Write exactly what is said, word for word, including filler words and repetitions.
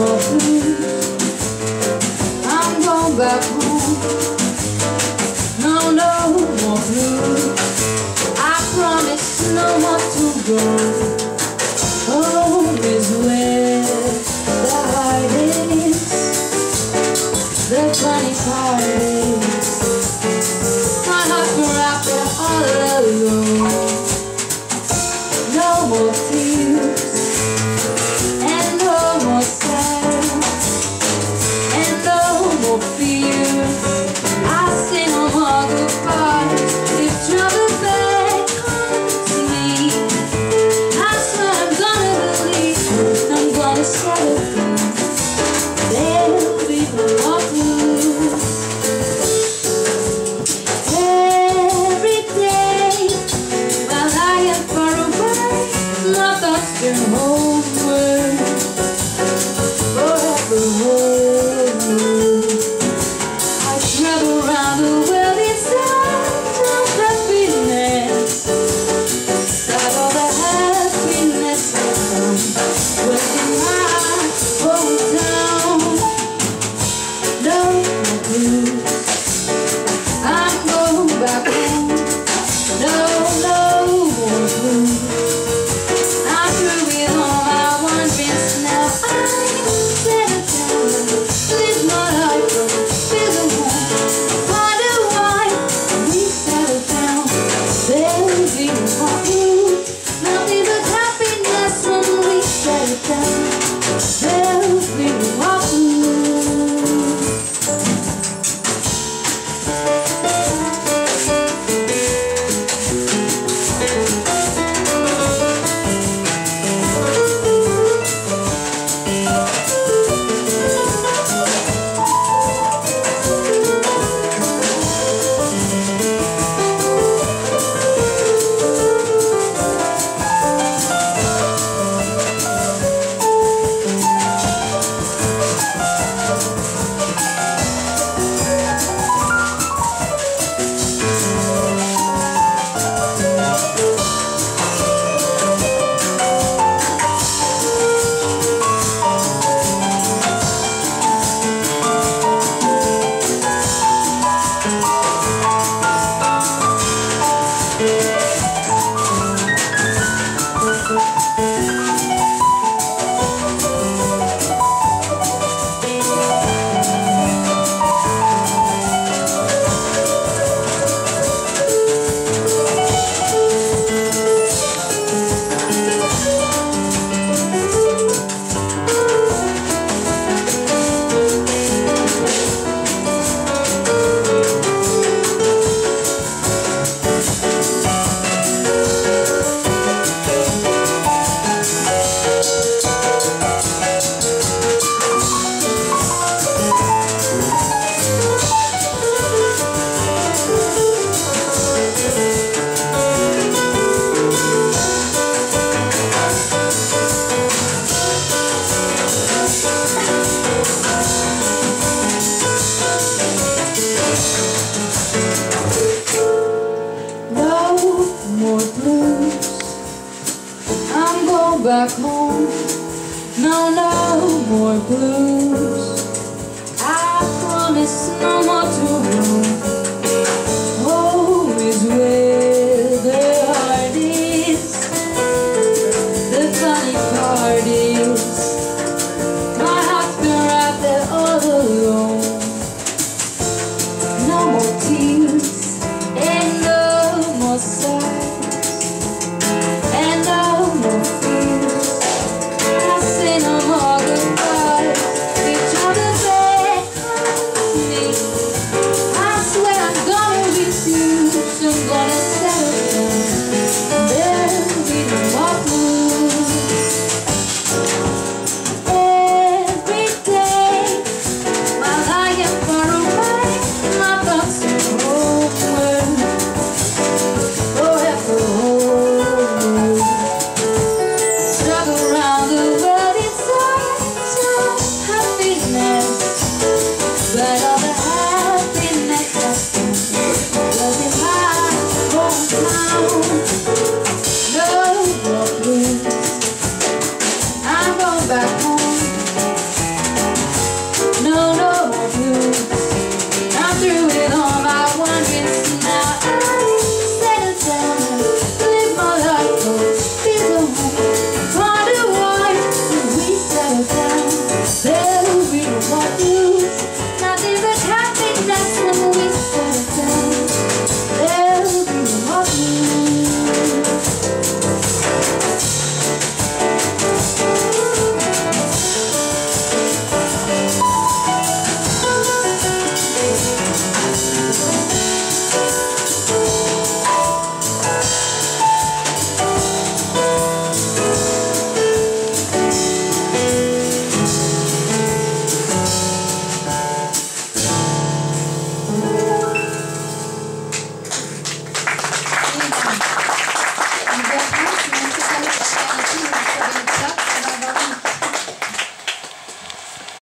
more blues. I'm going back home. No, no more blues. I promise no more to go. Home is where the heart is. The funny part is my heart's wrapped all alone. No more tears and no more sadness and no more fear. I say no more goodbyes. If trouble back comes to me, I swear I'm gonna believe. I'm gonna settle down. There'll be no more blues. Every day while I am far away, my thoughts turn homeward, forever homeward. I travel around the world in search of happiness. Inside all the happiness I found was in my hometown. No more blues. I'm going back home. No, no more blues. I'm through with all my wonders now. I'm settled down. Live my life from feel the warmth. Wonder why we settled down. There'll be no more blues. Nothing but happiness when we settle down. There'll be no more blues. Back home, no, no more blues. I promise no more.